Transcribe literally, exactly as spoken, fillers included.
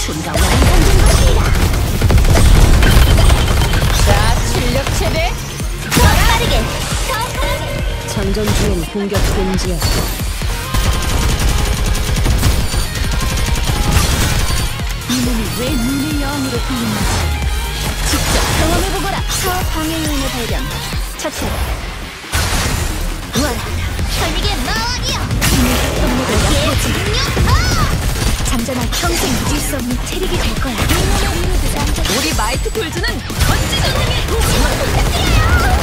준가 완성된 것이라. 자, 출력 최대. 더 빠르게, 더 빠르게. 장전 중엔 공격 금지야. 이 몸이 왜 눈의 여왕으로 불리는지 직접 경험해보거라. 서방해 요인의 발견. 처치. 와라. 현익의 마왕이여. 힘을 협동력을 엿보지. 잠잠한 평생 잊을 수 없는 체력이 될 거야. 우리 마이트 톨즈는 전지 전능의 도구를 부탁드려요.